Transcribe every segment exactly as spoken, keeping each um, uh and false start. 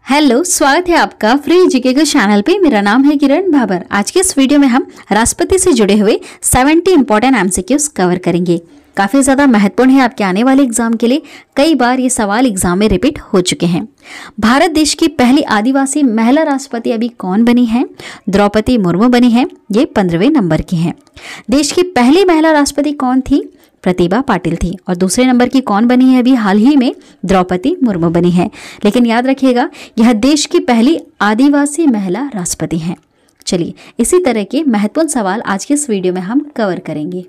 Hello, स्वागत है आपका फ्री जीके के चैनल पे। मेरा नाम है किरण भाबर। आज के इस वीडियो में हम राष्ट्रपति से जुड़े हुए सत्तर इंपॉर्टेंट एमसीक्यूज कवर करेंगे। काफी ज्यादा महत्वपूर्ण है आपके आने वाले एग्जाम के लिए। कई बार ये सवाल एग्जाम में रिपीट हो चुके हैं। भारत देश की पहली आदिवासी महिला राष्ट्रपति अभी कौन बनी है? द्रौपदी मुर्मू बनी है। ये पंद्रहवें नंबर की है। देश की पहली महिला राष्ट्रपति कौन थी? प्रतिभा पाटिल थी। और दूसरे नंबर की कौन बनी है? अभी हाल ही में द्रौपदी मुर्मू बनी है। लेकिन याद रखिएगा, यह देश की पहली आदिवासी महिला राष्ट्रपति हैं। चलिए, इसी तरह के महत्वपूर्ण सवाल आज के इस वीडियो में हम कवर करेंगे।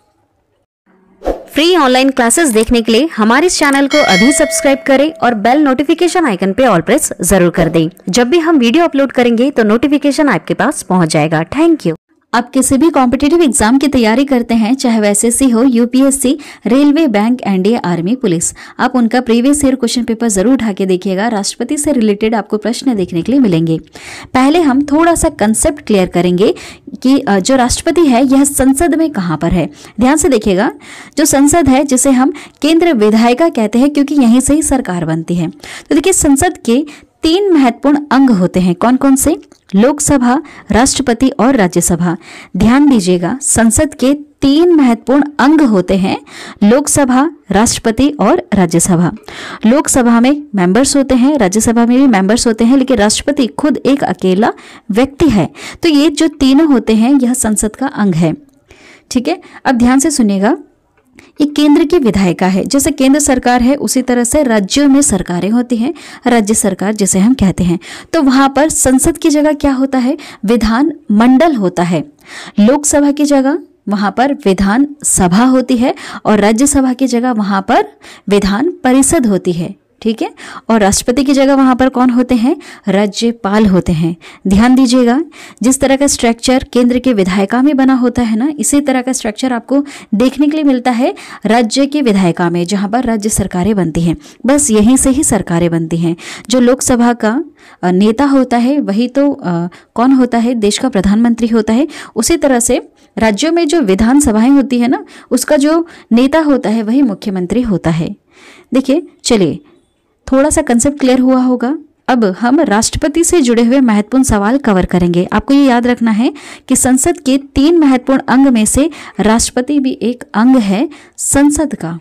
फ्री ऑनलाइन क्लासेस देखने के लिए हमारे इस चैनल को अभी सब्सक्राइब करें और बेल नोटिफिकेशन आइकन पे ऑल प्रेस जरूर कर दें। जब भी हम वीडियो अपलोड करेंगे तो नोटिफिकेशन आपके पास पहुंच जाएगा। Thank you. आप किसी भी कॉम्पिटिटिव एग्जाम की तैयारी करते हैं, चाहे वह एसएससी हो, UPSC, railway, bank, NDA, army, police, आप उनका प्रीवियस ईयर क्वेश्चन पेपर जरूर उठा के देखिएगा। राष्ट्रपति से रिलेटेड आपको प्रश्न देखने के लिए मिलेंगे। पहले हम थोड़ा सा कंसेप्ट क्लियर करेंगे कि जो राष्ट्रपति है यह संसद में कहाँ पर है। ध्यान से देखिएगा, जो संसद है जिसे हम केंद्र विधायिका कहते हैं, क्योंकि यहीं से ही सरकार बनती है। तो देखिए, संसद के तीन महत्वपूर्ण अंग होते हैं। कौन कौन से? लोकसभा, राष्ट्रपति और राज्यसभा। ध्यान दीजिएगा, संसद के तीन महत्वपूर्ण अंग होते हैं। लोकसभा, राष्ट्रपति और राज्यसभा। लोकसभा में मेंबर्स होते हैं, राज्यसभा में भी मेंबर्स होते हैं, लेकिन राष्ट्रपति खुद एक अकेला व्यक्ति है। तो ये जो तीनों होते हैं यह संसद का अंग है। ठीक है, अब ध्यान से सुनिएगा। ये केंद्र की विधायिका है। जैसे केंद्र सरकार है उसी तरह से राज्यों में सरकारें होती हैं, राज्य सरकार जिसे हम कहते हैं। तो वहां पर संसद की जगह क्या होता है? विधान मंडल होता है। लोकसभा की जगह वहां पर विधान सभा होती है और राज्यसभा की जगह वहां पर विधान परिषद होती है। ठीक है, और राष्ट्रपति की जगह वहां पर कौन होते हैं? राज्यपाल होते हैं। ध्यान दीजिएगा, जिस तरह का स्ट्रक्चर केंद्र के विधायिका में बना होता है ना, इसी तरह का स्ट्रक्चर आपको देखने के लिए मिलता है राज्य के विधायिका में, जहां पर राज्य सरकारें बनती हैं। बस यहीं से ही सरकारें बनती हैं। जो लोकसभा का नेता होता है वही तो आ, कौन होता है? देश का प्रधानमंत्री होता है। उसी तरह से राज्यों में जो विधानसभाएं होती है ना, उसका जो नेता होता है वही मुख्यमंत्री होता है। देखिए, चलिए, थोड़ा सा कंसेप्ट क्लियर हुआ होगा। अब हम राष्ट्रपति से जुड़े हुए महत्वपूर्ण सवाल कवर करेंगे। आपको ये याद रखना है कि संसद के तीन महत्वपूर्ण अंग में से राष्ट्रपति भी एक अंग है संसद का।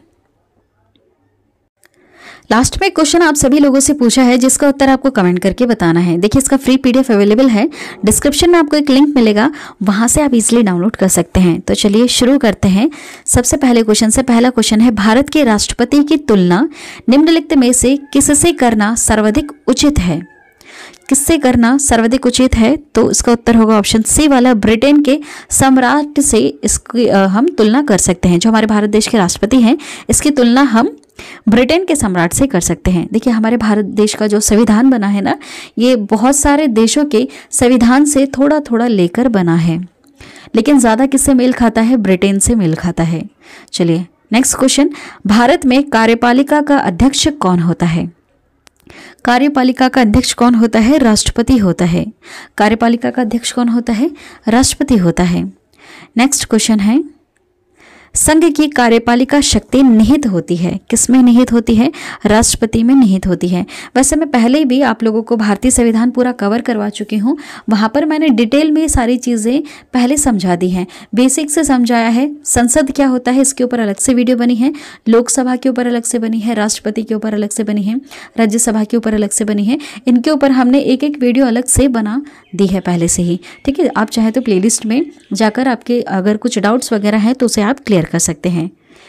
लास्ट में क्वेश्चन आप सभी लोगों से पूछा है, जिसका उत्तर आपको कमेंट करके बताना है। देखिए, इसका फ्री पीडीएफ अवेलेबल है। डिस्क्रिप्शन में आपको एक लिंक मिलेगा, वहां से आप इजीली डाउनलोड कर सकते हैं। तो चलिए शुरू करते हैं। सबसे पहले क्वेश्चन से पहला क्वेश्चन है, भारत के राष्ट्रपति की तुलना निम्नलिखित में से किससे करना सर्वाधिक उचित है? किससे करना सर्वाधिक उचित है? तो इसका उत्तर होगा ऑप्शन सी वाला, ब्रिटेन के सम्राट से इसकी हम तुलना कर सकते हैं। जो हमारे भारत देश के राष्ट्रपति हैं, इसकी तुलना हम ब्रिटेन के सम्राट से कर सकते हैं। देखिए, हमारे भारत देश का जो संविधान बना है ना, ये बहुत सारे देशों के संविधान से थोड़ा थोड़ा लेकर बना है, लेकिन ज़्यादा किससे मेल खाता है? ब्रिटेन से मेल खाता है। चलिए नेक्स्ट क्वेश्चन, भारत में कार्यपालिका का अध्यक्ष कौन होता है? कार्यपालिका का अध्यक्ष कौन होता है? राष्ट्रपति होता है। कार्यपालिका का अध्यक्ष कौन होता है? राष्ट्रपति होता है। नेक्स्ट क्वेश्चन है, संघ की कार्यपालिका शक्ति निहित होती है। किसमें निहित होती है? राष्ट्रपति में निहित होती है। वैसे मैं पहले भी आप लोगों को भारतीय संविधान पूरा कवर करवा चुकी हूँ। वहाँ पर मैंने डिटेल में सारी चीज़ें पहले समझा दी हैं, बेसिक से समझाया है। संसद क्या होता है इसके ऊपर अलग से वीडियो बनी है, लोकसभा के ऊपर अलग से बनी है, राष्ट्रपति के ऊपर अलग से बनी है, राज्यसभा के ऊपर अलग से बनी है। इनके ऊपर हमने एक एक वीडियो अलग से बना दी है पहले से ही। ठीक है, आप चाहे तो प्लेलिस्ट में जाकर आपके अगर कुछ डाउट्स वगैरह हैं तो उसे आप क्लियर कर सकते हैं।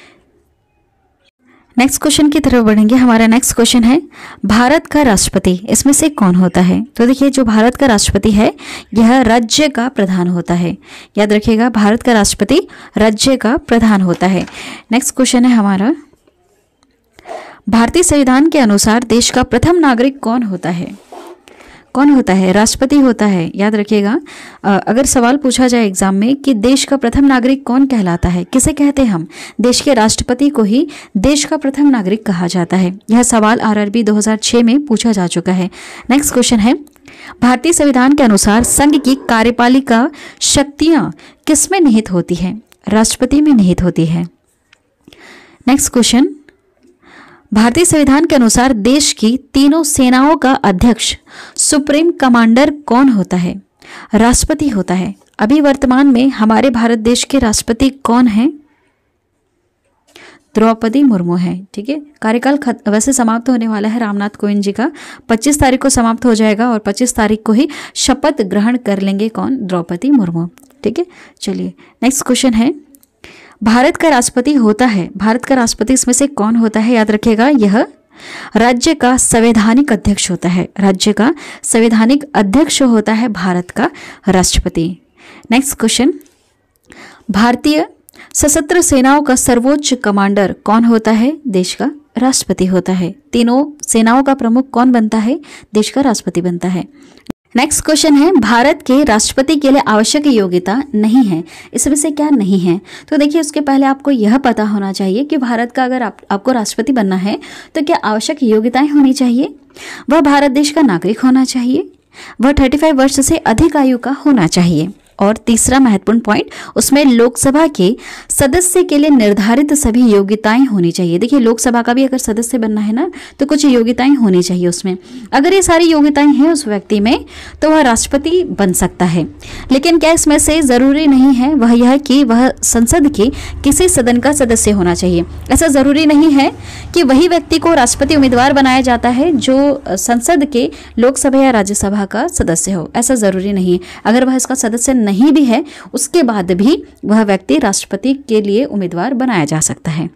नेक्स्ट क्वेश्चन की तरफ बढ़ेंगे। हमारा नेक्स्ट क्वेश्चन है, भारत का राष्ट्रपति इसमें से कौन होता है? तो देखिए, जो भारत का राष्ट्रपति है यह राज्य का प्रधान होता है। याद रखिएगा, भारत का राष्ट्रपति राज्य का प्रधान होता है। नेक्स्ट क्वेश्चन है हमारा, भारतीय संविधान के अनुसार देश का प्रथम नागरिक कौन होता है? कौन होता है? राष्ट्रपति होता है। याद रखिएगा, अगर सवाल पूछा जाए एग्जाम में कि देश का प्रथम नागरिक कौन कहलाता है, किसे कहते हैं हम? देश के राष्ट्रपति को ही देश का प्रथम नागरिक कहा जाता है। यह सवाल आरआरबी दो हज़ार छह में पूछा जा चुका है। नेक्स्ट क्वेश्चन है, भारतीय संविधान के अनुसार संघ की कार्यपालिका शक्तियां किसमें निहित होती हैं? राष्ट्रपति में निहित होती है। नेक्स्ट क्वेश्चन, भारतीय संविधान के अनुसार देश की तीनों सेनाओं का अध्यक्ष सुप्रीम कमांडर कौन होता है? राष्ट्रपति होता है। अभी वर्तमान में हमारे भारत देश के राष्ट्रपति कौन हैं? द्रौपदी मुर्मू है। ठीक है, कार्यकाल वैसे समाप्त होने वाला है रामनाथ कोविंद जी का, पच्चीस तारीख को समाप्त हो जाएगा और पच्चीस तारीख को ही शपथ ग्रहण कर लेंगे कौन? द्रौपदी मुर्मू। ठीक है, चलिए नेक्स्ट क्वेश्चन है, भारत का राष्ट्रपति होता है, भारत का राष्ट्रपति इसमें से कौन होता है? याद रखिएगा, यह राज्य का संवैधानिक अध्यक्ष होता है। राज्य का संवैधानिक अध्यक्ष होता है भारत का राष्ट्रपति। नेक्स्ट क्वेश्चन, भारतीय सशस्त्र सेनाओं का सर्वोच्च कमांडर कौन होता है? देश का राष्ट्रपति होता है। तीनों सेनाओं का प्रमुख कौन बनता है? देश का राष्ट्रपति बनता है। नेक्स्ट क्वेश्चन है, भारत के राष्ट्रपति के लिए आवश्यक योग्यता नहीं है, इसमें से क्या नहीं है? तो देखिए, उसके पहले आपको यह पता होना चाहिए कि भारत का अगर आप, आपको राष्ट्रपति बनना है तो क्या आवश्यक योग्यताएं होनी चाहिए? वह भारत देश का नागरिक होना चाहिए, वह पैंतीस वर्ष से अधिक आयु का होना चाहिए, और तीसरा महत्वपूर्ण पॉइंट, उसमें लोकसभा के सदस्य के लिए निर्धारित सभी योग्यताएं होनी चाहिए। देखिए, लोकसभा का भी अगर सदस्य बनना है ना तो कुछ योग्यताएं होनी चाहिए उसमें। अगर ये सारी योग्यताएं हैं उस व्यक्ति में तो वह राष्ट्रपति बन सकता है। लेकिन क्या इसमें से जरूरी नहीं है वह यह कि वह संसद के किसी सदन का सदस्य होना चाहिए। ऐसा जरूरी नहीं है कि वही व्यक्ति को राष्ट्रपति उम्मीदवार बनाया जाता है जो संसद के लोकसभा या राज्यसभा का सदस्य हो, ऐसा जरूरी नहीं है। अगर वह इसका सदस्य नहीं भी है उसके बाद भी वह व्यक्ति राष्ट्रपति के लिए उम्मीदवार बनाया जा सकता है।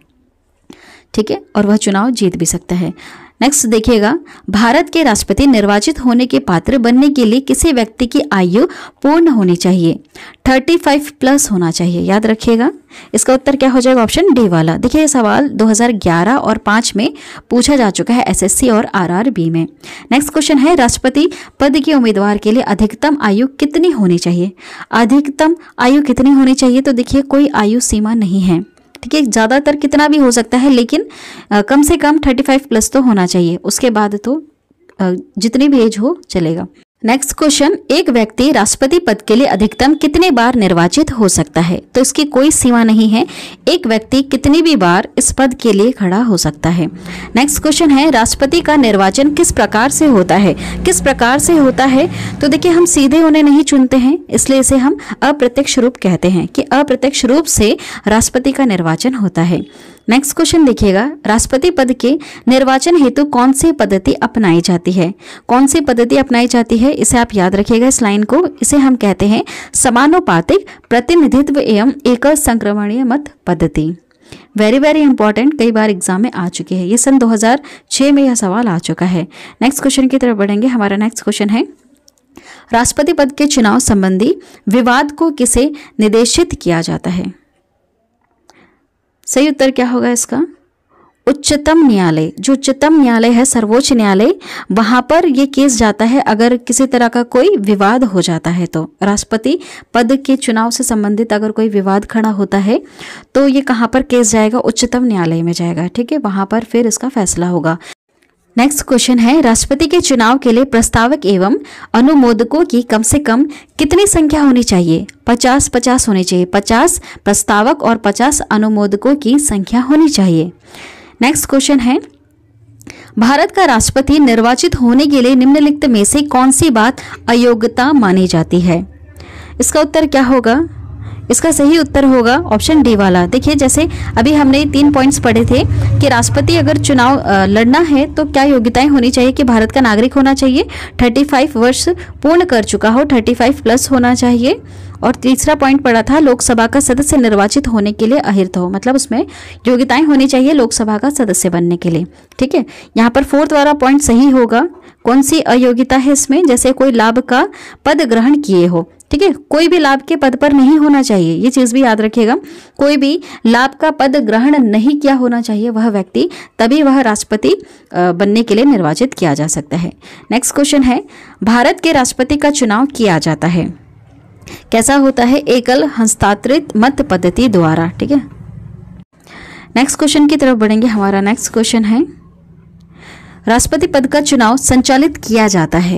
ठीक है, और वह चुनाव जीत भी सकता है। नेक्स्ट देखिएगा, भारत के राष्ट्रपति निर्वाचित होने के पात्र बनने के लिए किसी व्यक्ति की आयु पूर्ण होनी चाहिए, पैंतीस प्लस होना चाहिए। याद रखिएगा, इसका उत्तर क्या हो जाएगा? ऑप्शन डी वाला। देखिए, ये सवाल दो हज़ार ग्यारह और पाँच में पूछा जा चुका है एसएससी और आरआरबी में। नेक्स्ट क्वेश्चन है, राष्ट्रपति पद के उम्मीदवार के लिए अधिकतम आयु कितनी होनी चाहिए? अधिकतम आयु कितनी होनी चाहिए? तो देखिए, कोई आयु सीमा नहीं है। ठीक है, ज़्यादातर कितना भी हो सकता है, लेकिन आ, कम से कम पैंतीस प्लस तो होना चाहिए। उसके बाद तो आ, जितनी भी एज हो चलेगा। नेक्स्ट क्वेश्चन, एक व्यक्ति राष्ट्रपति पद के लिए अधिकतम कितने बार निर्वाचित हो सकता है? तो इसकी कोई सीमा नहीं है, एक व्यक्ति कितनी भी बार इस पद के लिए खड़ा हो सकता है। नेक्स्ट क्वेश्चन है, राष्ट्रपति का निर्वाचन किस प्रकार से होता है? किस प्रकार से होता है? तो देखिए, हम सीधे उन्हें नहीं चुनते हैं, इसलिए इसे हम अप्रत्यक्ष रूप कहते हैं कि अप्रत्यक्ष रूप से राष्ट्रपति का निर्वाचन होता है। नेक्स्ट क्वेश्चन देखिएगा, राष्ट्रपति पद के निर्वाचन हेतु कौन सी पद्धति अपनाई जाती है? कौन सी पद्धति अपनाई जाती है, इसे आप याद रखिएगा इस लाइन को। इसे हम कहते हैं समानुपातिक प्रतिनिधित्व एवं एकल संक्रमणीय मत पद्धति। वेरी वेरी इंपॉर्टेंट, कई बार एग्जाम में आ चुके हैं, ये सन दो हज़ार छह में यह सवाल आ चुका है। नेक्स्ट क्वेश्चन की तरफ बढ़ेंगे। हमारा नेक्स्ट क्वेश्चन है, राष्ट्रपति पद के चुनाव संबंधी विवाद को किसे निर्देशित किया जाता है? सही उत्तर क्या होगा इसका? उच्चतम न्यायालय। जो उच्चतम न्यायालय है, सर्वोच्च न्यायालय, वहां पर ये केस जाता है अगर किसी तरह का कोई विवाद हो जाता है। तो राष्ट्रपति पद के चुनाव से संबंधित अगर कोई विवाद खड़ा होता है तो ये कहां पर केस जाएगा? उच्चतम न्यायालय में जाएगा। ठीक है, वहां पर फिर इसका फैसला होगा। नेक्स्ट क्वेश्चन है, राष्ट्रपति के चुनाव के लिए प्रस्तावक एवं अनुमोदकों की कम से कम कितनी संख्या होनी चाहिए? पचास पचास होनी चाहिए। पचास प्रस्तावक और पचास अनुमोदकों की संख्या होनी चाहिए। नेक्स्ट क्वेश्चन है, भारत का राष्ट्रपति निर्वाचित होने के लिए निम्नलिखित में से कौन सी बात अयोग्यता मानी जाती है? इसका उत्तर क्या होगा? इसका सही उत्तर होगा ऑप्शन डी वाला। देखिए, जैसे अभी हमने तीन पॉइंट्स पढ़े थे कि राष्ट्रपति अगर चुनाव लड़ना है तो क्या योग्यताएं होनी चाहिए कि भारत का नागरिक होना चाहिए, पैंतीस वर्ष पूर्ण कर चुका हो, पैंतीस प्लस होना चाहिए, और तीसरा पॉइंट पढ़ा था लोकसभा का सदस्य निर्वाचित होने के लिए अहिर्त हो, मतलब उसमें योग्यताएं होनी चाहिए लोकसभा का सदस्य बनने के लिए। ठीक है, यहाँ पर फोर्थ वाला पॉइंट सही होगा। कौन सी अयोग्यता है इसमें? जैसे कोई लाभ का पद ग्रहण किए हो। ठीक है, कोई भी लाभ के पद पर नहीं होना चाहिए, ये चीज भी याद रखिएगा। कोई भी लाभ का पद ग्रहण नहीं किया होना चाहिए वह व्यक्ति, तभी वह राष्ट्रपति बनने के लिए निर्वाचित किया जा सकता है। नेक्स्ट क्वेश्चन है, भारत के राष्ट्रपति का चुनाव किया जाता है कैसा होता है? एकल हस्तांतरित मत पद्धति द्वारा। ठीक है, नेक्स्ट क्वेश्चन की तरफ बढ़ेंगे। हमारा नेक्स्ट क्वेश्चन है, राष्ट्रपति पद का चुनाव संचालित किया जाता है,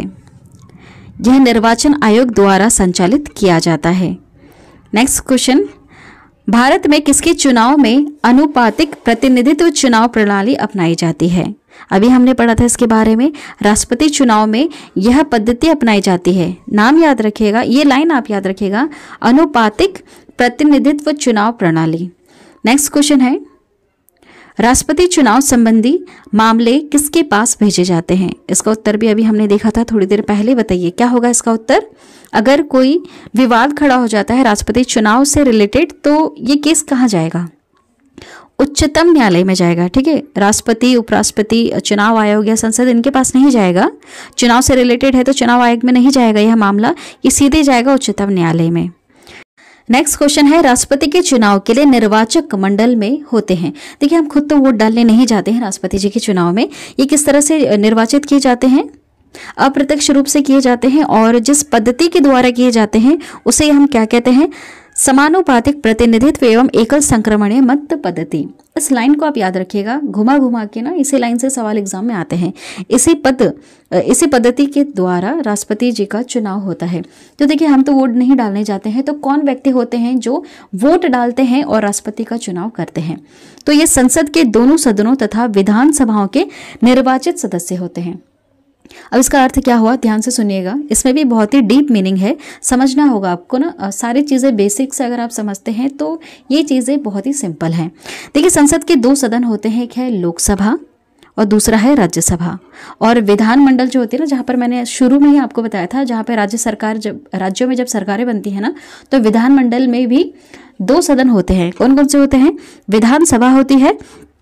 यह निर्वाचन आयोग द्वारा संचालित किया जाता है। नेक्स्ट क्वेश्चन, भारत में किसके चुनाव में अनुपातिक प्रतिनिधित्व चुनाव प्रणाली अपनाई जाती है? अभी हमने पढ़ा था इसके बारे में। राष्ट्रपति चुनाव में यह पद्धति अपनाई जाती है। नाम याद रखिएगा, ये लाइन आप याद रखिएगा, अनुपातिक प्रतिनिधित्व चुनाव प्रणाली। नेक्स्ट क्वेश्चन है, राष्ट्रपति चुनाव संबंधी मामले किसके पास भेजे जाते हैं? इसका उत्तर भी अभी हमने देखा था थोड़ी देर पहले। बताइए क्या होगा इसका उत्तर? अगर कोई विवाद खड़ा हो जाता है राष्ट्रपति चुनाव से रिलेटेड, तो ये केस कहाँ जाएगा? उच्चतम न्यायालय में जाएगा। ठीक है, राष्ट्रपति, उपराष्ट्रपति, चुनाव आयोग या संसद इनके पास नहीं जाएगा। चुनाव से रिलेटेड है तो चुनाव आयोग में नहीं जाएगा यह मामला, ये सीधे जाएगा उच्चतम न्यायालय में। नेक्स्ट क्वेश्चन है, राष्ट्रपति के चुनाव के लिए निर्वाचक मंडल में होते हैं। देखिए हम खुद तो वोट डालने नहीं जाते हैं राष्ट्रपति जी के चुनाव में। ये किस तरह से निर्वाचित किए जाते हैं? अप्रत्यक्ष रूप से किए जाते हैं, और जिस पद्धति के द्वारा किए जाते हैं उसे हम क्या कहते हैं? समानुपातिक प्रतिनिधित्व एवं एकल संक्रमणीय मत पद्धति। इस लाइन को आप याद रखिएगा, घुमा घुमा के ना इसी लाइन से सवाल एग्जाम में आते हैं। इसी पद इसी पद्धति के द्वारा राष्ट्रपति जी का चुनाव होता है। तो देखिए हम तो वोट नहीं डालने जाते हैं, तो कौन व्यक्ति होते हैं जो वोट डालते हैं और राष्ट्रपति का चुनाव करते हैं? तो ये संसद के दोनों सदनों तथा विधानसभाओं के निर्वाचित सदस्य होते हैं। अब इसका अर्थ क्या हुआ, ध्यान से सुनिएगा, इसमें भी बहुत ही डीप मीनिंग है, समझना होगा आपको ना। सारी चीज़ें बेसिक से अगर आप समझते हैं तो ये चीज़ें बहुत ही सिंपल हैं। देखिए संसद के दो सदन होते हैं, एक है लोकसभा और दूसरा है राज्यसभा। और विधानमंडल जो होती है ना, जहाँ पर मैंने शुरू में ही आपको बताया था, जहाँ पर राज्य सरकार जब राज्यों में जब सरकारें बनती है ना, तो विधानमंडल में भी दो सदन होते हैं। कौन कौन से होते हैं? विधानसभा होती है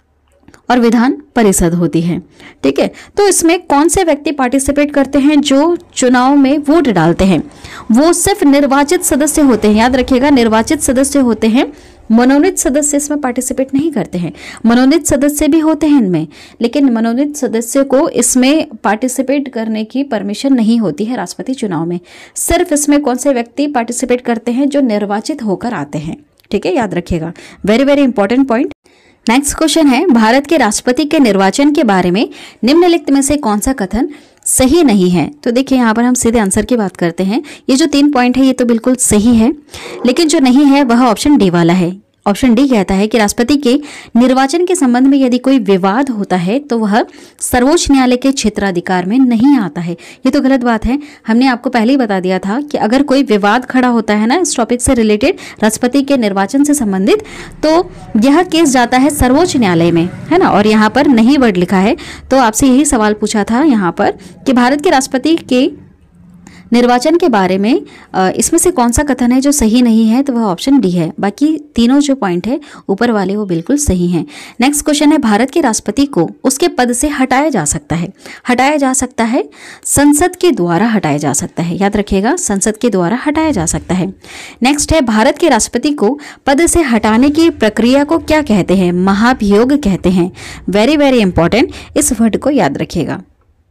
और विधान परिषद होती है। ठीक है, तो इसमें कौन से व्यक्ति पार्टिसिपेट करते हैं? जो चुनाव में वोट डालते हैं वो सिर्फ निर्वाचित सदस्य होते हैं। याद रखिएगा, निर्वाचित सदस्य होते हैं, मनोनीत सदस्य इसमें पार्टिसिपेट नहीं करते हैं। मनोनीत सदस्य भी होते हैं इनमें, लेकिन मनोनीत सदस्य को इसमें पार्टिसिपेट करने की परमिशन नहीं होती है राष्ट्रपति चुनाव में। सिर्फ इसमें कौन से व्यक्ति पार्टिसिपेट करते हैं? जो निर्वाचित होकर आते हैं। ठीक है, याद रखिएगा, very very important point. Next question है, भारत के राष्ट्रपति के निर्वाचन के बारे में निम्नलिखित में से कौन सा कथन सही नहीं है? तो देखिए यहाँ पर हम सीधे आंसर की बात करते हैं। ये जो तीन पॉइंट है ये तो बिल्कुल सही है, लेकिन जो नहीं है वह ऑप्शन डी वाला है। ऑप्शन डी कहता है कि राष्ट्रपति के निर्वाचन के संबंध में यदि कोई विवाद होता है तो वह सर्वोच्च न्यायालय के क्षेत्राधिकार में नहीं आता है। ये तो गलत बात है। हमने आपको पहले ही बता दिया था कि अगर कोई विवाद खड़ा होता है ना इस टॉपिक से रिलेटेड, राष्ट्रपति के निर्वाचन से संबंधित, तो यह केस जाता है सर्वोच्च न्यायालय में, है ना। और यहाँ पर नहीं वर्ड लिखा है, तो आपसे यही सवाल पूछा था यहाँ पर कि भारत के राष्ट्रपति के निर्वाचन के बारे में इसमें से कौन सा कथन है जो सही नहीं है? तो वह ऑप्शन डी है। बाकी तीनों जो पॉइंट है ऊपर वाले वो बिल्कुल सही हैं। नेक्स्ट क्वेश्चन है, भारत के राष्ट्रपति को उसके पद से हटाया जा सकता है? हटाया जा सकता है, संसद के द्वारा हटाया जा सकता है। याद रखिएगा, संसद के द्वारा हटाया जा सकता है। नेक्स्ट है, भारत के राष्ट्रपति को पद से हटाने की प्रक्रिया को क्या कहते हैं? महाभियोग कहते हैं। वेरी वेरी इंपॉर्टेंट, इस वर्ड को याद रखिएगा।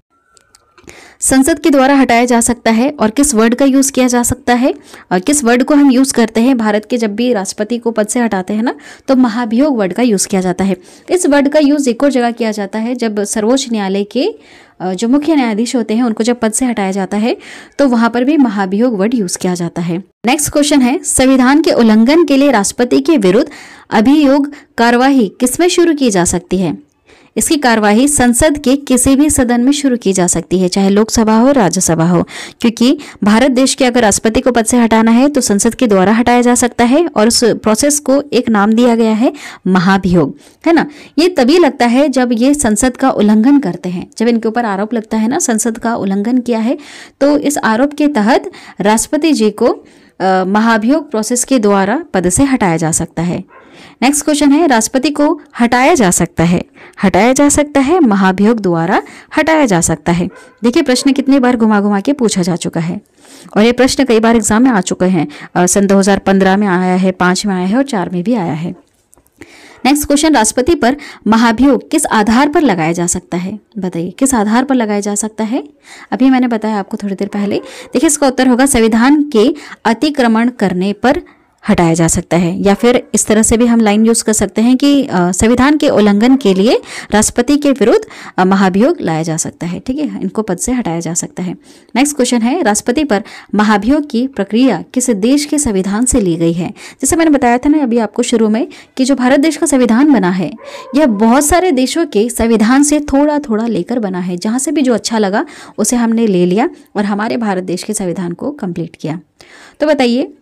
संसद के द्वारा हटाया जा सकता है, और किस वर्ड का यूज किया जा सकता है और किस वर्ड को हम यूज करते हैं भारत के जब भी राष्ट्रपति को पद से हटाते हैं ना, तो महाभियोग वर्ड का यूज किया जाता है। इस वर्ड का यूज एक और जगह किया जाता है, जब सर्वोच्च न्यायालय के जो मुख्य न्यायाधीश होते हैं उनको जब पद से हटाया जाता है तो वहां पर भी महाभियोग वर्ड यूज किया जाता है। नेक्स्ट क्वेश्चन है, संविधान के उल्लंघन के लिए राष्ट्रपति के विरुद्ध अभियोग कार्यवाही किसमें शुरू की जा सकती है? इसकी कार्यवाही संसद के किसी भी सदन में शुरू की जा सकती है, चाहे लोकसभा हो राज्यसभा हो, क्योंकि भारत देश के अगर राष्ट्रपति को पद से हटाना है तो संसद के द्वारा हटाया जा सकता है, और उस प्रोसेस को एक नाम दिया गया है महाभियोग, है ना। ये तभी लगता है जब ये संसद का उल्लंघन करते हैं, जब इनके ऊपर आरोप लगता है ना संसद का उल्लंघन किया है, तो इस आरोप के तहत राष्ट्रपति जी को महाभियोग प्रोसेस के द्वारा पद से हटाया जा सकता है। नेक्स्ट क्वेश्चन है, राष्ट्रपति को हटाया जा सकता है हटाया जा सकता है महाभियोग द्वारा हटाया जा सकता है। देखिए प्रश्न कितनी बार घुमा घुमा के पूछा जा चुका है, और ये प्रश्न कई बार एग्जाम में आ चुके हैं। सन दो हज़ार पंद्रह में आया है, पाँच में आया है और चार में भी आया है। नेक्स्ट क्वेश्चन, राष्ट्रपति पर महाभियोग किस आधार पर लगाया जा सकता है? बताइए किस आधार पर लगाया जा सकता है? अभी मैंने बताया आपको थोड़ी देर पहले। देखिए इसका उत्तर होगा संविधान के अतिक्रमण करने पर हटाया जा सकता है। या फिर इस तरह से भी हम लाइन यूज कर सकते हैं कि संविधान के उल्लंघन के लिए राष्ट्रपति के विरुद्ध महाभियोग लाया जा सकता है। ठीक है, इनको पद से हटाया जा सकता है। नेक्स्ट क्वेश्चन है, राष्ट्रपति पर महाभियोग की प्रक्रिया किस देश के संविधान से ली गई है? जैसे मैंने बताया था ना अभी आपको शुरू में कि जो भारत देश का संविधान बना है यह बहुत सारे देशों के संविधान से थोड़ा थोड़ा लेकर बना है। जहां से भी जो अच्छा लगा उसे हमने ले लिया और हमारे भारत देश के संविधान को कंप्लीट किया। तो बताइए,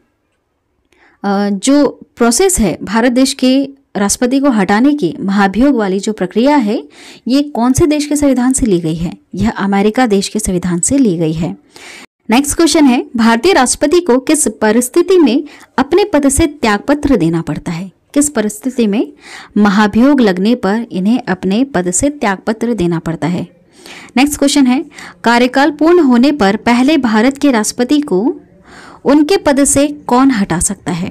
जो प्रोसेस है भारत देश के राष्ट्रपति को हटाने की, महाभियोग वाली जो प्रक्रिया है, ये कौन से देश के संविधान से ली गई है? यह अमेरिका देश के संविधान से ली गई है। नेक्स्ट क्वेश्चन है, भारतीय राष्ट्रपति को किस परिस्थिति में अपने पद से त्यागपत्र देना पड़ता है? किस परिस्थिति में महाभियोग लगने पर इन्हें अपने पद से त्यागपत्र देना पड़ता है? नेक्स्ट क्वेश्चन है, कार्यकाल पूर्ण होने पर पहले भारत के राष्ट्रपति को उनके पद से कौन हटा सकता है?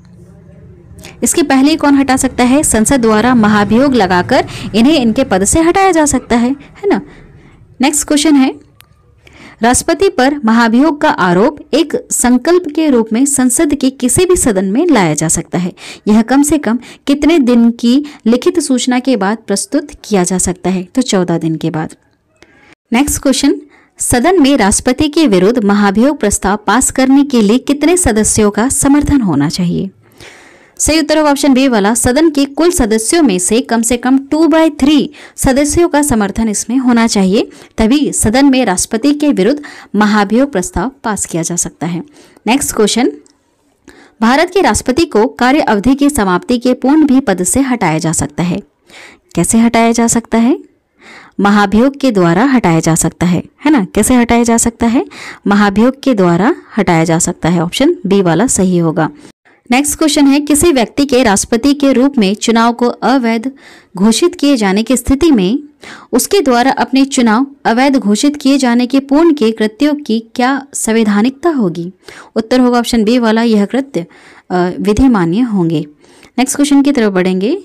इसके पहले कौन हटा सकता है? संसद द्वारा महाभियोग लगाकर इन्हें इनके पद से हटाया जा सकता है, है ना। नेक्स्ट क्वेश्चन है, राष्ट्रपति पर महाभियोग का आरोप एक संकल्प के रूप में संसद के किसी भी सदन में लाया जा सकता है। यह कम से कम कितने दिन की लिखित सूचना के बाद प्रस्तुत किया जा सकता है? तो चौदह दिन के बाद। नेक्स्ट क्वेश्चन, सदन में राष्ट्रपति के विरुद्ध महाभियोग प्रस्ताव पास करने के लिए कितने सदस्यों का समर्थन होना चाहिए? सही उत्तर होगा ऑप्शन बी वाला, सदन के कुल सदस्यों में से कम से कम टू बाई थ्री सदस्यों का समर्थन इसमें होना चाहिए, तभी सदन में राष्ट्रपति के विरुद्ध महाभियोग प्रस्ताव पास किया जा सकता है। नेक्स्ट क्वेश्चन, भारत के राष्ट्रपति को कार्य अवधि की समाप्ति के पूर्व भी पद से हटाया जा सकता है। कैसे हटाया जा सकता है? महाभियोग के द्वारा हटाया जा सकता है, है ना। कैसे हटाया जा सकता है? महाभियोग के द्वारा हटाया जा सकता है। ऑप्शन बी वाला सही होगा। नेक्स्ट क्वेश्चन है, किसी व्यक्ति के राष्ट्रपति के रूप में चुनाव को अवैध घोषित किए जाने की स्थिति में उसके द्वारा अपने चुनाव अवैध घोषित किए जाने के पूर्ण के कृत्यों की क्या संवैधानिकता होगी? उत्तर होगा ऑप्शन बी वाला, यह कृत्य विधि मान्य होंगे। नेक्स्ट क्वेश्चन की तरफ बढ़ेंगे,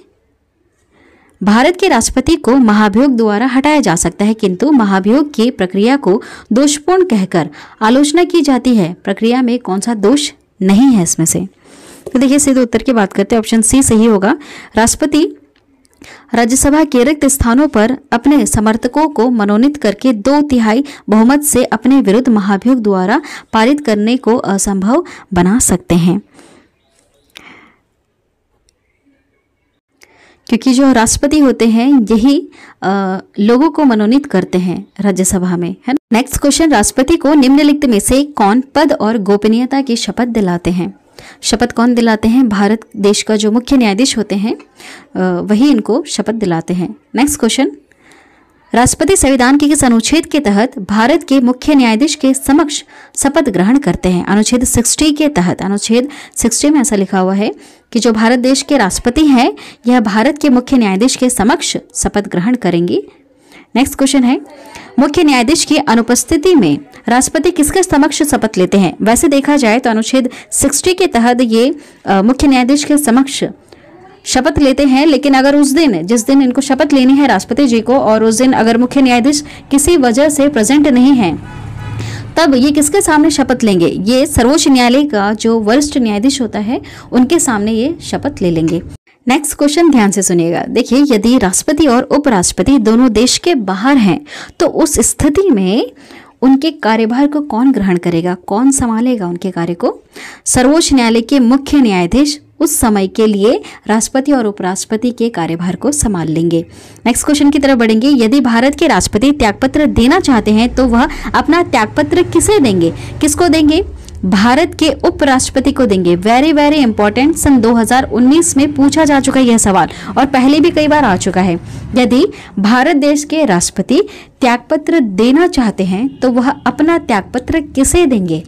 भारत के राष्ट्रपति को महाभियोग द्वारा हटाया जा सकता है, किंतु महाभियोग की प्रक्रिया को दोषपूर्ण कहकर आलोचना की जाती है। प्रक्रिया में कौन सा दोष नहीं है इसमें से? तो देखिए सीधे उत्तर की बात करते हैं, ऑप्शन सी सही होगा। राष्ट्रपति राज्यसभा के रिक्त स्थानों पर अपने समर्थकों को मनोनीत करके दो तिहाई बहुमत से अपने विरुद्ध महाभियोग द्वारा पारित करने को असंभव बना सकते हैं, क्योंकि जो राष्ट्रपति होते हैं यही आ, लोगों को मनोनीत करते हैं राज्यसभा में, है ना। नेक्स्ट क्वेश्चन, राष्ट्रपति को निम्नलिखित में से कौन पद और गोपनीयता की शपथ दिलाते हैं? शपथ कौन दिलाते हैं? भारत देश का जो मुख्य न्यायाधीश होते हैं वही इनको शपथ दिलाते हैं। नेक्स्ट क्वेश्चन, राष्ट्रपति संविधान के किस अनुच्छेद के तहत भारत के मुख्य न्यायाधीश के समक्ष शपथ ग्रहण करते हैं? अनुच्छेद साठ के तहत। अनुच्छेद साठ में ऐसा लिखा हुआ है कि जो भारत देश के राष्ट्रपति हैं यह भारत के मुख्य न्यायाधीश के समक्ष शपथ ग्रहण करेंगे। नेक्स्ट क्वेश्चन है, मुख्य न्यायाधीश की अनुपस्थिति में राष्ट्रपति किसके समक्ष शपथ लेते हैं? वैसे देखा जाए तो अनुच्छेद साठ के तहत ये आ, मुख्य न्यायाधीश के समक्ष शपथ लेते हैं, लेकिन अगर उस दिन जिस दिन इनको शपथ लेनी है राष्ट्रपति जी को और उस दिन अगर मुख्य न्यायाधीश किसी वजह से प्रेजेंट नहीं है तब ये किसके सामने शपथ लेंगे? ये सर्वोच्च न्यायालय का जो वरिष्ठ न्यायाधीश होता है उनके सामने ये शपथ ले लेंगे। नेक्स्ट क्वेश्चन ध्यान से सुनिएगा। देखिए, यदि राष्ट्रपति और उपराष्ट्रपति दोनों देश के बाहर हैं तो उस स्थिति में उनके कार्यभार को कौन ग्रहण करेगा, कौन संभालेगा उनके कार्य को? सर्वोच्च न्यायालय के मुख्य न्यायाधीश उस समय के लिए राष्ट्रपति और उपराष्ट्रपति के कार्यभार को संभाल लेंगे। नेक्स्ट क्वेश्चन की तरफ बढ़ेंगे। यदि भारत के राष्ट्रपति त्यागपत्र देना चाहते हैं तो वह अपना त्यागपत्र किसे देंगे? किसको देंगे? भारत के उपराष्ट्रपति को देंगे। वेरी वेरी इंपॉर्टेंट, सन दो हज़ार उन्नीस में पूछा जा चुका है यह सवाल और पहले भी कई बार आ चुका है। यदि भारत देश के राष्ट्रपति त्यागपत्र देना चाहते हैं तो वह अपना त्यागपत्र किसे देंगे?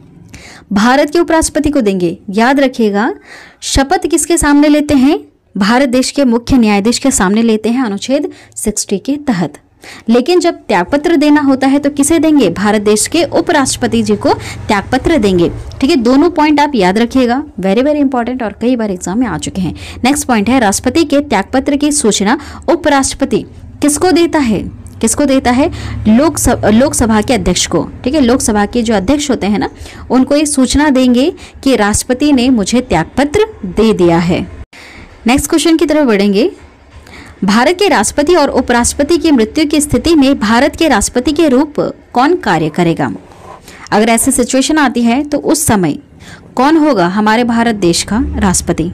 भारत के उपराष्ट्रपति को देंगे। याद रखिएगा, शपथ किसके सामने लेते हैं? भारत देश के मुख्य न्यायाधीश के सामने लेते हैं अनुच्छेद साठ के तहत। लेकिन जब त्यागपत्र देना होता है तो किसे देंगे? भारत देश के उपराष्ट्रपति जी को त्यागपत्र देंगे। ठीक है, दोनों पॉइंट आप याद रखिएगा, वेरी वेरी इंपॉर्टेंट और कई बार एग्जाम में आ चुके हैं। नेक्स्ट पॉइंट है, राष्ट्रपति के त्यागपत्र की सूचना उपराष्ट्रपति किसको देता है? किसको देता है? लोकसभा लोकसभा के अध्यक्ष को। ठीक है, लोकसभा के जो अध्यक्ष होते हैं ना, उनको ये सूचना देंगे कि राष्ट्रपति ने मुझे त्यागपत्र दे दिया है। नेक्स्ट क्वेश्चन की तरफ बढ़ेंगे। भारत के राष्ट्रपति और उपराष्ट्रपति की मृत्यु की स्थिति में भारत के राष्ट्रपति के रूप कौन कार्य करेगा? अगर ऐसी सिचुएशन आती है तो उस समय कौन होगा हमारे भारत देश का राष्ट्रपति,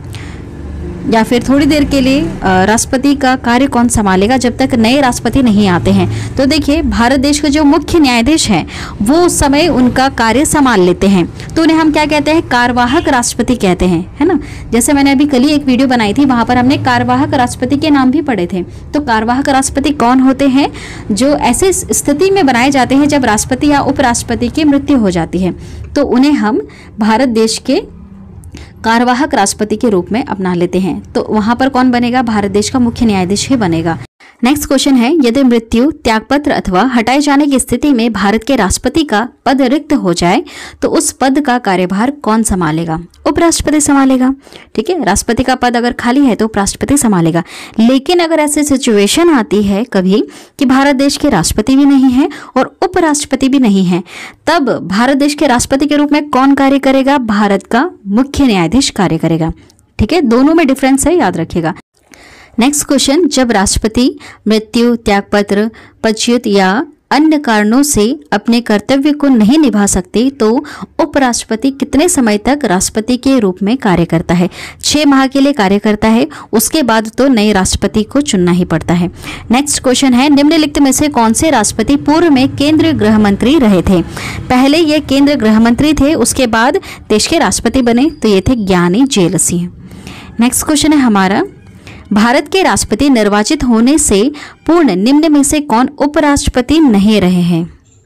या फिर थोड़ी देर के लिए राष्ट्रपति का कार्य कौन संभालेगा जब तक नए राष्ट्रपति नहीं आते हैं? तो देखिए, भारत देश के जो मुख्य न्यायाधीश हैं वो उस समय उनका कार्य संभाल लेते हैं, तो उन्हें हम क्या कहते हैं? कार्यवाहक राष्ट्रपति कहते हैं, है ना। जैसे मैंने अभी कल ही एक वीडियो बनाई थी, वहां पर हमने कार्यवाहक राष्ट्रपति के नाम भी पढ़े थे। तो कार्यवाहक राष्ट्रपति कौन होते हैं? जो ऐसे स्थिति में बनाए जाते हैं जब राष्ट्रपति या उपराष्ट्रपति की मृत्यु हो जाती है, तो उन्हें हम भारत देश के कार्यवाहक राष्ट्रपति के रूप में अपना लेते हैं। तो वहां पर कौन बनेगा? भारत देश का मुख्य न्यायाधीश ही बनेगा। नेक्स्ट क्वेश्चन है, यदि मृत्यु, त्यागपत्र अथवा हटाए जाने की स्थिति में भारत के राष्ट्रपति का पद रिक्त हो जाए तो उस पद का कार्यभार कौन संभालेगा? उपराष्ट्रपति संभालेगा। ठीक है, राष्ट्रपति का पद अगर खाली है तो उपराष्ट्रपति संभालेगा। लेकिन अगर ऐसी सिचुएशन आती है कभी कि भारत देश के राष्ट्रपति भी नहीं है और उपराष्ट्रपति भी नहीं है, तब भारत देश के राष्ट्रपति के रूप में कौन कार्य करेगा? भारत का मुख्य न्यायाधीश कार्य करेगा। ठीक है, दोनों में डिफरेंस है, याद रखिएगा। नेक्स्ट क्वेश्चन, जब राष्ट्रपति मृत्यु, त्यागपत्र, पदच्युत या अन्य कारणों से अपने कर्तव्य को नहीं निभा सकते तो उपराष्ट्रपति कितने समय तक राष्ट्रपति के रूप में कार्य करता है? छह माह के लिए कार्य करता है, उसके बाद तो नए राष्ट्रपति को चुनना ही पड़ता है। नेक्स्ट क्वेश्चन है, निम्नलिखित में से कौन से राष्ट्रपति पूर्व में केंद्रीय गृह मंत्री रहे थे? पहले ये केंद्रीय गृह मंत्री थे, उसके बाद देश के राष्ट्रपति बने, तो ये थे ज्ञानी जेल सिंह। नेक्स्ट क्वेश्चन है हमारा, भारत के राष्ट्रपति निर्वाचित होने से पूर्ण निम्न में से कौन उपराष्ट्रपति नहीं रहे हैं?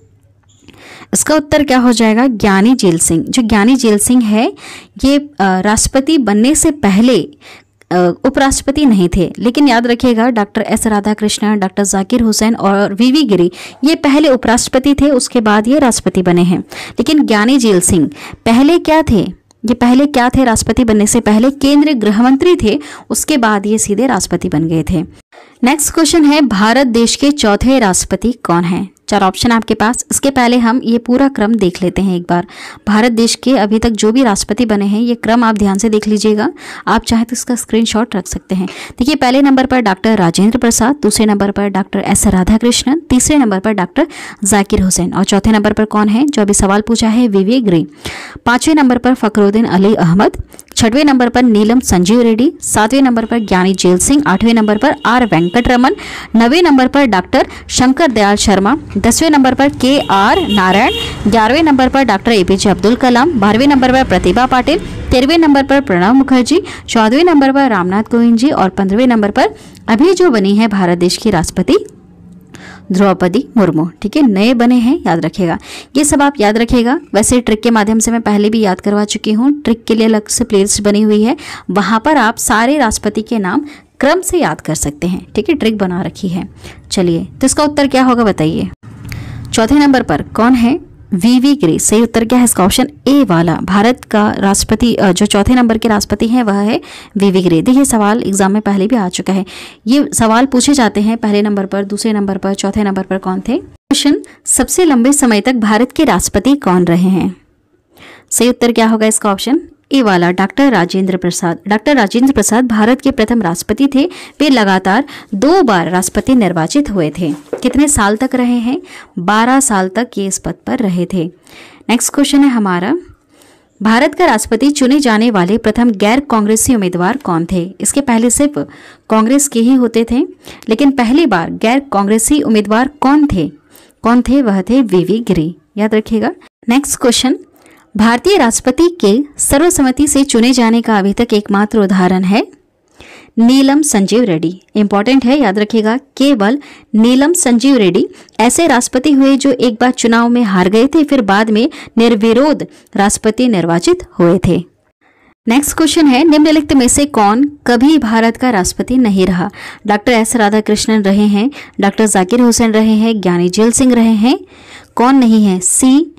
इसका उत्तर क्या हो जाएगा? ज्ञानी जेल सिंह। जो ज्ञानी जेल सिंह है, ये राष्ट्रपति बनने से पहले उपराष्ट्रपति नहीं थे। लेकिन याद रखिएगा, doctor S Radhakrishnan, doctor Zakir Hussain और वीवी गिरी ये पहले उपराष्ट्रपति थे, उसके बाद ये राष्ट्रपति बने हैं। लेकिन ज्ञानी जेल सिंह पहले क्या थे? ये पहले क्या थे? राष्ट्रपति बनने से पहले केंद्रीय गृह मंत्री थे, उसके बाद ये सीधे राष्ट्रपति बन गए थे। नेक्स्ट क्वेश्चन है, भारत देश के चौथे राष्ट्रपति कौन हैं? चार ऑप्शन आपके पास। इसके पहले हम ये पूरा क्रम देख लेते हैं एक बार। भारत देश के अभी तक जो भी राष्ट्रपति बने हैं, ये क्रम आप ध्यान से देख लीजिएगा। आप चाहे तो इसका स्क्रीनशॉट रख सकते हैं। देखिए, पहले नंबर पर डॉक्टर राजेंद्र प्रसाद, दूसरे नंबर पर डॉक्टर एस राधाकृष्णन, तीसरे नंबर पर डॉक्टर जाकिर हुसैन और चौथे नंबर पर कौन है? जो अभी सवाल पूछा है, वीवी गिरी। पांचवें नंबर पर फखरुद्दीन अली अहमद, छठवें नंबर पर नीलम संजीव रेड्डी, सातवें नंबर पर ज्ञानी जेल सिंह, आठवें नंबर पर आर वेंकटरमन, नवें नंबर पर डॉक्टर शंकर दयाल शर्मा, दसवें नंबर पर के आर नारायण, ग्यारहवें नंबर पर डॉक्टर एपीजे अब्दुल कलाम, बारहवें नंबर पर प्रतिभा पाटिल, तेरहवें नंबर पर प्रणब मुखर्जी, चौदहवें नंबर पर रामनाथ कोविंद जी और पंद्रहवें नंबर पर अभी जो बनी है भारत देश की राष्ट्रपति द्रौपदी मुर्मू। ठीक है, नए बने हैं, याद रखिएगा। ये सब आप याद रखिएगा। वैसे ट्रिक के माध्यम से मैं पहले भी याद करवा चुकी हूँ। ट्रिक के लिए अलग से प्लेलिस्ट बनी हुई है, वहां पर आप सारे राष्ट्रपति के नाम क्रम से याद कर सकते हैं। ठीक है, ट्रिक बना रखी है। चलिए, तो इसका उत्तर क्या होगा बताइए? चौथे नंबर पर कौन है? वीवी गिरी। सही उत्तर क्या है इसका? ऑप्शन ए वाला। भारत का राष्ट्रपति जो चौथे नंबर के राष्ट्रपति हैं वह है वीवी गिरी। देखिए, सवाल एग्जाम में पहले भी आ चुका है। ये सवाल पूछे जाते हैं पहले नंबर पर, दूसरे नंबर पर, चौथे नंबर पर कौन थे। क्वेश्चन, सबसे लंबे समय तक भारत के राष्ट्रपति कौन रहे हैं? सही उत्तर क्या होगा इसका? ऑप्शन ए वाला, डॉक्टर राजेंद्र प्रसाद। डॉक्टर राजेंद्र प्रसाद भारत के प्रथम राष्ट्रपति थे। वे लगातार दो बार राष्ट्रपति निर्वाचित हुए थे। कितने साल तक रहे हैं? बारह साल तक ये इस पद पर रहे थे। नेक्स्ट क्वेश्चन है हमारा, भारत का राष्ट्रपति चुने जाने वाले प्रथम गैर कांग्रेसी उम्मीदवार कौन थे? इसके पहले सिर्फ कांग्रेस के ही होते थे, लेकिन पहली बार गैर कांग्रेसी उम्मीदवार कौन थे? कौन थे? वह थे वीवी गिरी। याद रखिएगा। नेक्स्ट क्वेश्चन, भारतीय राष्ट्रपति के सर्वसम्मति से चुने जाने का अभी तक एकमात्र उदाहरण है नीलम संजीव रेड्डी। इंपॉर्टेंट है, याद रखिएगा। केवल नीलम संजीव रेड्डी ऐसे राष्ट्रपति हुए जो एक बार चुनाव में हार गए थे, फिर बाद में निर्विरोध राष्ट्रपति निर्वाचित हुए थे। नेक्स्ट क्वेश्चन है, निम्नलिखित में से कौन कभी भारत का राष्ट्रपति नहीं रहा? डॉक्टर एस राधाकृष्णन रहे हैं, डॉक्टर जाकिर हुसैन रहे हैं, ज्ञानी जेल सिंह रहे हैं, कौन नहीं है? सी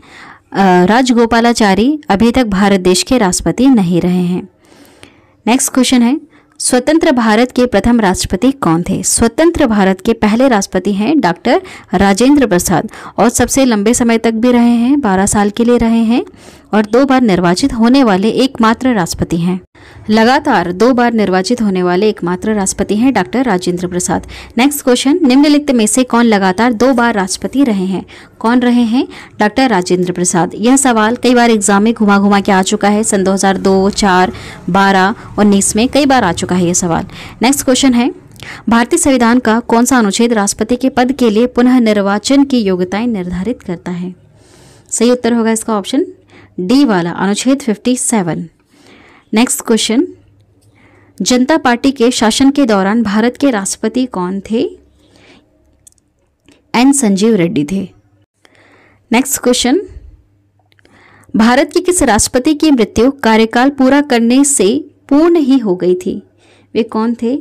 राजगोपालाचारी अभी तक भारत देश के राष्ट्रपति नहीं रहे हैं। नेक्स्ट क्वेश्चन है, स्वतंत्र भारत के प्रथम राष्ट्रपति कौन थे? स्वतंत्र भारत के पहले राष्ट्रपति हैं डॉक्टर राजेंद्र प्रसाद और सबसे लंबे समय तक भी रहे हैं, बारह साल के लिए रहे हैं और दो बार निर्वाचित होने वाले एकमात्र राष्ट्रपति हैं। लगातार दो बार निर्वाचित होने वाले एकमात्र राष्ट्रपति हैं doctor Rajendra Prasad. Next question, निम्नलिखित में से कौन लगातार दो बार राष्ट्रपति रहे हैं? कौन रहे हैं? डॉक्टर राजेंद्र प्रसाद। यह सवाल कई बार एग्जाम में घुमा घुमा के आ चुका है, सन दो हज़ार दो, चार, बारह, उन्नीस में कई बार आ चुका है ये सवाल। नेक्स्ट क्वेश्चन है, भारतीय संविधान का कौन सा अनुच्छेद राष्ट्रपति के पद के लिए पुनः निर्वाचन की योग्यताएं निर्धारित करता है? सही उत्तर होगा इसका ऑप्शन डी वाला, अनुच्छेद सत्तावन। नेक्स्ट क्वेश्चन, जनता पार्टी के शासन के दौरान भारत के राष्ट्रपति कौन थे? एन संजीव रेड्डी थे। नेक्स्ट क्वेश्चन, भारत के किस राष्ट्रपति की मृत्यु कार्यकाल पूरा करने से पूर्ण ही हो गई थी? वे कौन थे?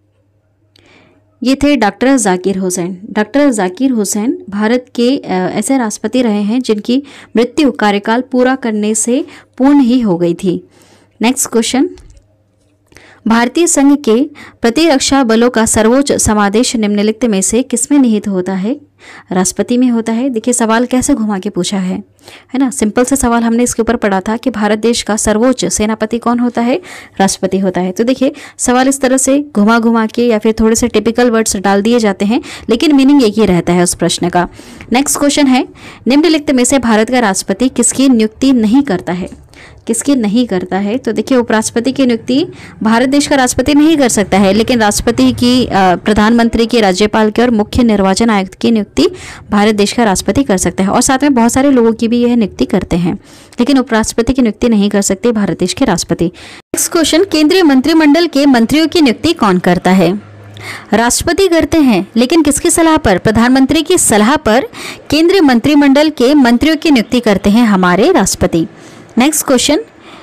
ये थे डॉक्टर जाकिर हुसैन। डॉक्टर जाकिर हुसैन भारत के ऐसे राष्ट्रपति रहे हैं जिनकी मृत्यु कार्यकाल पूरा करने से पूर्ण ही हो गई थी। नेक्स्ट क्वेश्चन, भारतीय संघ के प्रतिरक्षा बलों का सर्वोच्च समादेश निम्नलिखित में से किसमें निहित होता है? राष्ट्रपति में होता है। देखिए सवाल कैसे घुमा के पूछा है, है ना। सिंपल से सवाल हमने इसके ऊपर पढ़ा था कि भारत देश का सर्वोच्च सेनापति कौन होता है? राष्ट्रपति होता है। तो देखिए सवाल इस तरह से घुमा घुमा के या फिर थोड़े से टिपिकल वर्ड्स डाल दिए जाते हैं, लेकिन मीनिंग एक ही रहता है उस प्रश्न का। नेक्स्ट क्वेश्चन है, निम्नलिखित में से भारत का राष्ट्रपति किसकी नियुक्ति नहीं करता है? किसकी नहीं करता है? तो देखिए उपराष्ट्रपति की नियुक्ति भारत देश का राष्ट्रपति नहीं कर सकता है, लेकिन राष्ट्रपति की, प्रधानमंत्री की, राज्यपाल की और मुख्य निर्वाचन आयुक्त की नियुक्ति भारत देश का राष्ट्रपति कर सकता है और साथ में बहुत सारे लोगों की भी यह नियुक्ति करते हैं, लेकिन उपराष्ट्रपति की नियुक्ति नहीं कर सकते भारत देश के राष्ट्रपति। नेक्स्ट क्वेश्चन, केंद्रीय मंत्रिमंडल के मंत्रियों की नियुक्ति कौन करता है? राष्ट्रपति करते हैं, लेकिन किसकी सलाह पर? प्रधानमंत्री की सलाह पर केंद्रीय मंत्रिमंडल के मंत्रियों की नियुक्ति करते हैं हमारे राष्ट्रपति। नेक्स्ट क्वेश्चन,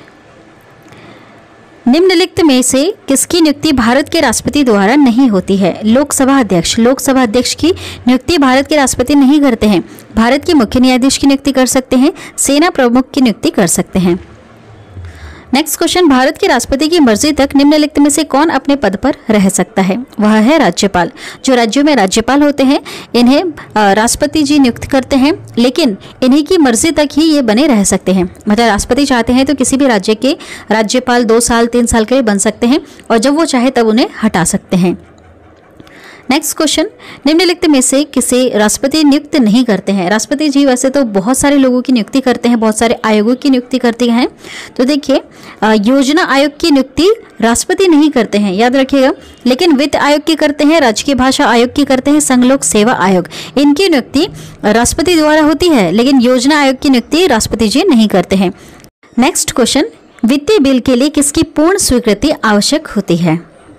निम्नलिखित में से किसकी नियुक्ति भारत के राष्ट्रपति द्वारा नहीं होती है? लोकसभा अध्यक्ष। लोकसभा अध्यक्ष की नियुक्ति भारत के राष्ट्रपति नहीं करते हैं। भारत के मुख्य न्यायाधीश की नियुक्ति कर सकते हैं, सेना प्रमुख की नियुक्ति कर सकते हैं। नेक्स्ट क्वेश्चन, भारत के राष्ट्रपति की मर्जी तक निम्नलिखित में से कौन अपने पद पर रह सकता है? वह है राज्यपाल। जो राज्यों में राज्यपाल होते हैं इन्हें राष्ट्रपति जी नियुक्त करते हैं, लेकिन इन्हीं की मर्जी तक ही ये बने रह सकते हैं। मतलब राष्ट्रपति चाहते हैं तो किसी भी राज्य के राज्यपाल दो साल तीन साल के लिए बन सकते हैं और जब वो चाहे तब उन्हें हटा सकते हैं। नेक्स्ट क्वेश्चन, निम्नलिखित में से किसे राष्ट्रपति नियुक्त नहीं करते हैं? राष्ट्रपति जी वैसे तो बहुत सारे लोगों की नियुक्ति करते हैं, बहुत सारे आयोगों की नियुक्ति करते हैं। तो देखिए योजना आयोग की नियुक्ति राष्ट्रपति नहीं करते हैं, याद रखिएगा, लेकिन वित्त आयोग की करते हैं, राजकीय भाषा आयोग की करते हैं, संघ लोक सेवा आयोग, इनकी नियुक्ति राष्ट्रपति द्वारा होती है, लेकिन योजना आयोग की नियुक्ति राष्ट्रपति जी नहीं करते हैं। नेक्स्ट क्वेश्चन, वित्तीय बिल के लिए किसकी पूर्ण स्वीकृति आवश्यक होती है?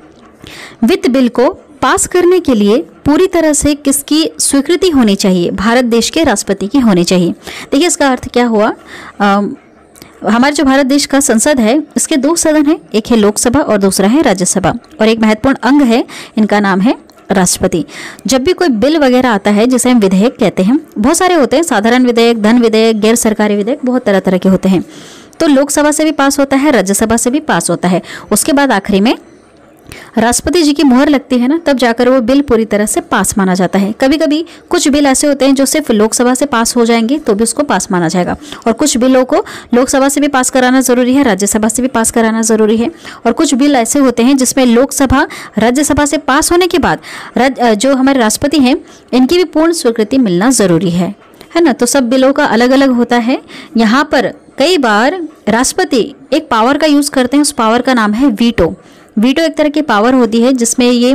वित्त बिल को पास करने के लिए पूरी तरह से किसकी स्वीकृति होनी चाहिए? भारत देश के राष्ट्रपति की होनी चाहिए। देखिए इसका अर्थ क्या हुआ, आ, हमारे जो भारत देश का संसद है इसके दो सदन हैं, एक है लोकसभा और दूसरा है राज्यसभा, और एक महत्वपूर्ण अंग है, इनका नाम है राष्ट्रपति। जब भी कोई बिल वगैरह आता है जिसे हम विधेयक कहते हैं, बहुत सारे होते हैं, साधारण विधेयक, धन विधेयक, गैर सरकारी विधेयक, बहुत तरह तरह के होते हैं। तो लोकसभा से भी पास होता है, राज्यसभा से भी पास होता है, उसके बाद आखिरी में राष्ट्रपति जी की मुहर लगती है ना, तब जाकर वो बिल पूरी तरह से पास माना जाता है। कभी कभी कुछ बिल ऐसे होते हैं जो सिर्फ लोकसभा से पास हो जाएंगे तो भी उसको पास माना जाएगा, और कुछ बिलों को लोकसभा से भी पास कराना जरूरी है, राज्यसभा से भी पास कराना जरूरी है, और कुछ बिल ऐसे होते हैं जिसमें लोकसभा राज्यसभा से पास होने के बाद जो हमारे राष्ट्रपति हैं इनकी भी पूर्ण स्वीकृति मिलना जरूरी है, है ना। तो सब बिलों का अलग अलग होता है। यहाँ पर कई बार राष्ट्रपति एक पावर का यूज करते हैं, उस पावर का नाम है वीटो। वीटो एक तरह की पावर होती है जिसमें ये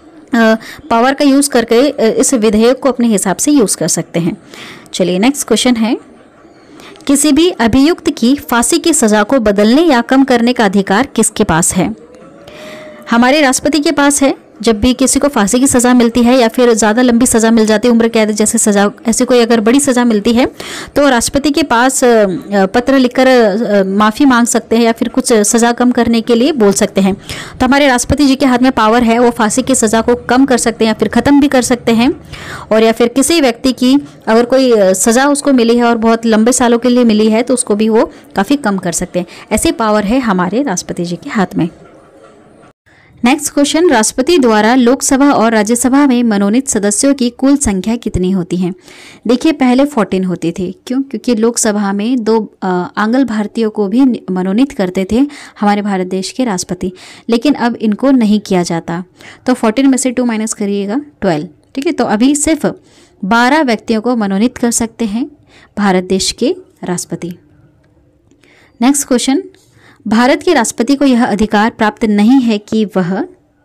पावर का यूज़ करके इस विधेयक को अपने हिसाब से यूज़ कर सकते हैं। चलिए नेक्स्ट क्वेश्चन है, किसी भी अभियुक्त की फांसी की सज़ा को बदलने या कम करने का अधिकार किसके पास है? हमारे राष्ट्रपति के पास है। जब भी किसी को फांसी की सज़ा मिलती है या फिर ज़्यादा लंबी सज़ा मिल जाती है, उम्र कैद जैसे सज़ा, ऐसी कोई अगर बड़ी सज़ा मिलती है तो राष्ट्रपति के पास पत्र लिखकर माफ़ी मांग सकते हैं या फिर कुछ सज़ा कम करने के लिए बोल सकते हैं। तो हमारे राष्ट्रपति जी के हाथ में पावर है, वो फांसी की सज़ा को कम कर सकते हैं या फिर ख़त्म भी कर सकते हैं, और या फिर किसी व्यक्ति की अगर कोई सज़ा उसको मिली है और बहुत लंबे सालों के लिए मिली है तो उसको भी वो काफ़ी कम कर सकते हैं। ऐसी पावर है हमारे राष्ट्रपति जी के हाथ में। नेक्स्ट क्वेश्चन, राष्ट्रपति द्वारा लोकसभा और राज्यसभा में मनोनीत सदस्यों की कुल संख्या कितनी होती है? देखिए पहले चौदह होती थी, क्यों? क्योंकि लोकसभा में दो आंग्ल भारतीयों को भी मनोनीत करते थे हमारे भारत देश के राष्ट्रपति, लेकिन अब इनको नहीं किया जाता। तो चौदह में से टू माइनस करिएगा बारह, ठीक है। तो अभी सिर्फ बारह व्यक्तियों को मनोनीत कर सकते हैं भारत देश के राष्ट्रपति। नेक्स्ट क्वेश्चन, भारत के राष्ट्रपति को यह अधिकार प्राप्त नहीं है कि वह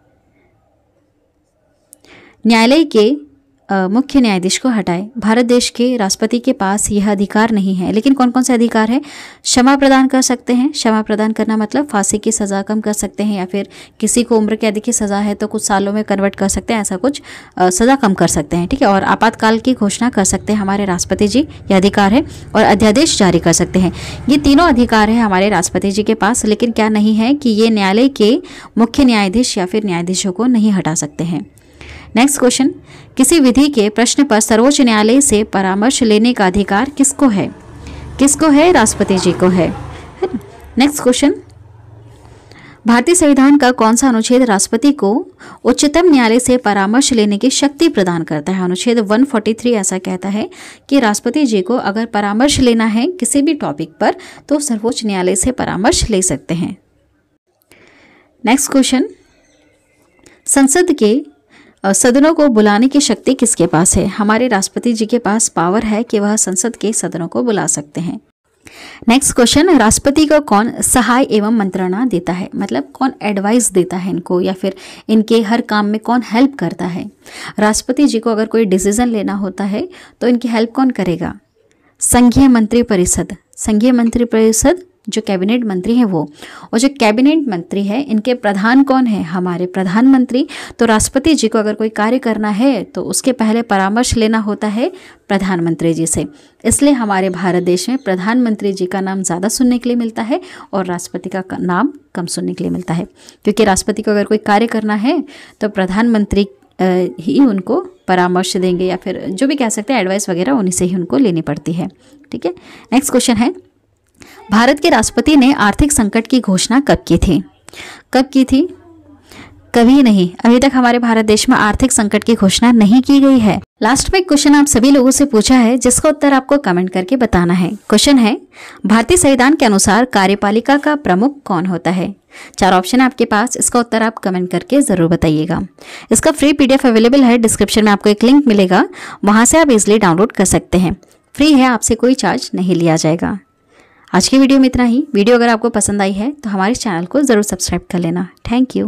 न्यायालय के अ, मुख्य न्यायाधीश को हटाए। भारत देश के राष्ट्रपति के पास यह अधिकार नहीं है, लेकिन कौन कौन से अधिकार है? क्षमा प्रदान कर सकते हैं। क्षमा प्रदान करना मतलब फांसी की सज़ा कम कर सकते हैं, या फिर किसी को उम्र कैद की सज़ा है तो कुछ सालों में कन्वर्ट कर सकते हैं, ऐसा कुछ सज़ा कम कर सकते हैं, ठीक है। और आपातकाल की घोषणा कर सकते हैं हमारे राष्ट्रपति जी, यह अधिकार है। और अध्यादेश जारी कर सकते हैं। ये तीनों अधिकार है हमारे राष्ट्रपति जी के पास, लेकिन क्या नहीं है कि ये न्यायालय के मुख्य न्यायाधीश या फिर न्यायाधीशों को नहीं हटा सकते हैं। नेक्स्ट क्वेश्चन, किसी विधि के प्रश्न पर सर्वोच्च न्यायालय से परामर्श लेने का अधिकार किसको है? किसको है? राष्ट्रपति जी को है। नेक्स्ट क्वेश्चन, भारतीय संविधान का कौन सा अनुच्छेद राष्ट्रपति को उच्चतम न्यायालय से परामर्श लेने की शक्ति प्रदान करता है? अनुच्छेद एक सौ तैंतालीस ऐसा कहता है कि राष्ट्रपति जी को अगर परामर्श लेना है किसी भी टॉपिक पर तो सर्वोच्च न्यायालय से परामर्श ले सकते हैं। नेक्स्ट क्वेश्चन, संसद के सदनों को बुलाने की शक्ति किसके पास है? हमारे राष्ट्रपति जी के पास पावर है कि वह संसद के सदनों को बुला सकते हैं। नेक्स्ट क्वेश्चन, राष्ट्रपति को कौन सहाय एवं मंत्रणा देता है? मतलब कौन एडवाइस देता है इनको, या फिर इनके हर काम में कौन हेल्प करता है? राष्ट्रपति जी को अगर कोई डिसीजन लेना होता है तो इनकी हेल्प कौन करेगा? संघीय मंत्री परिषद। संघीय मंत्री परिषद जो कैबिनेट मंत्री हैं वो, और जो कैबिनेट मंत्री है इनके प्रधान कौन है? हमारे प्रधानमंत्री। तो राष्ट्रपति जी को अगर कोई कार्य करना है तो उसके पहले परामर्श लेना होता है प्रधानमंत्री जी से। इसलिए हमारे भारत देश में प्रधानमंत्री जी का नाम ज़्यादा सुनने के लिए मिलता है और राष्ट्रपति का नाम कम सुनने के लिए मिलता है, क्योंकि राष्ट्रपति को अगर कोई कार्य करना है तो प्रधानमंत्री ही उनको परामर्श देंगे, या फिर जो भी कह सकते हैं एडवाइस वगैरह उन्हीं से ही उनको लेनी पड़ती है, ठीक है। नेक्स्ट क्वेश्चन है, भारत के राष्ट्रपति ने आर्थिक संकट की घोषणा कब की थी? कब की थी? कभी नहीं। अभी तक हमारे भारत देश में आर्थिक संकट की घोषणा नहीं की गई है। लास्ट में क्वेश्चन आप सभी लोगों से पूछा है, जिसका उत्तर आपको कमेंट करके बताना है। क्वेश्चन है, भारतीय संविधान के अनुसार कार्यपालिका का प्रमुख कौन होता है? चार ऑप्शन है आपके पास, इसका उत्तर आप कमेंट करके जरूर बताइएगा। इसका फ्री पीडीएफ अवेलेबल है, डिस्क्रिप्शन में आपको एक लिंक मिलेगा, वहां से आप इजिली डाउनलोड कर सकते हैं। फ्री है, आपसे कोई चार्ज नहीं लिया जाएगा। आज की वीडियो में इतना ही। वीडियो अगर आपको पसंद आई है तो हमारे चैनल को ज़रूर सब्सक्राइब कर लेना। Thank you.